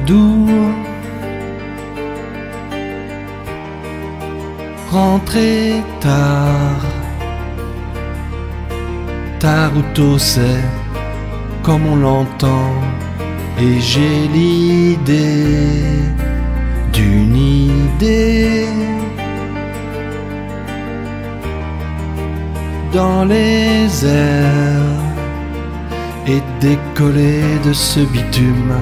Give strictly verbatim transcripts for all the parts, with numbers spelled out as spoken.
doux. Rentrer tard, tard ou tôt c'est comme on l'entend. Et j'ai l'idée d'une idée dans les airs et décoller de ce bitume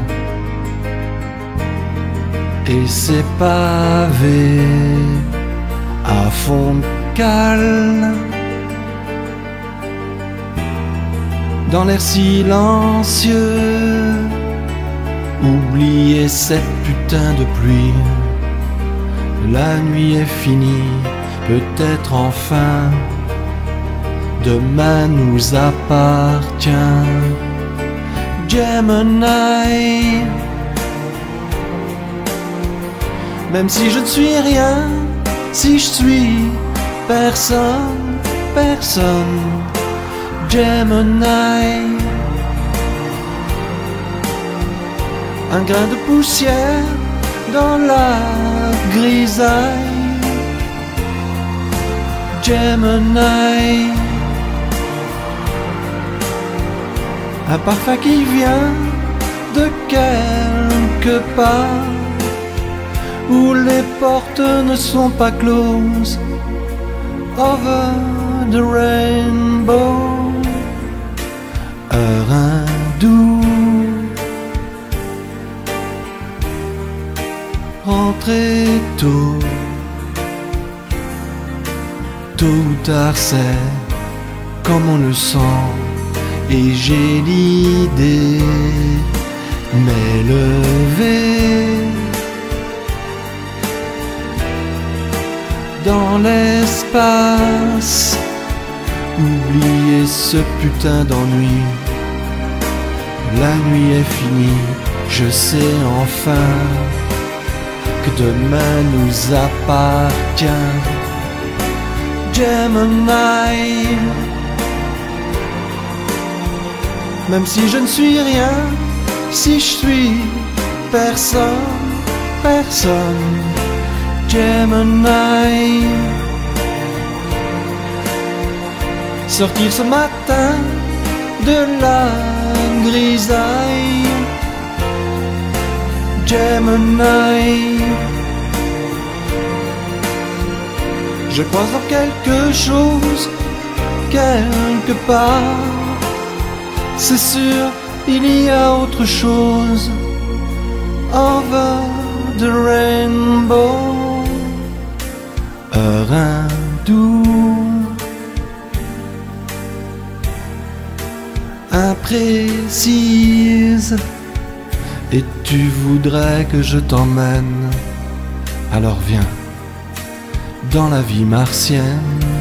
et ces pavés à fond de cale dans l'air silencieux. Oubliez cette putain de pluie. La nuit est finie, peut-être enfin. Demain nous appartient. Gemini. Même si je ne suis rien, si je suis personne, personne. Gemini. Un grain de poussière dans la grisaille. Gemini. Un parfum qui vient de quelque part où les portes ne sont pas closes. Over the rainbow. Heure hindoue. Rentrer tôt, tôt ou tard c'est comme on le sent. Et j'ai l'idée m'élever dans l'espace. Oubliez ce putain d'ennui. La nuit est finie, je sais enfin que demain nous appartient. Gemini. Même si je ne suis rien, si je suis personne, personne. Gemini. Sortir ce matin de la grisaille. Gemini. Je crois en quelque chose, quelque part. C'est sûr, il y a autre chose. Over the rainbow. Heure hindoue. Imprécise. Et tu voudrais que je t'emmène. Alors viens dans la vie martienne.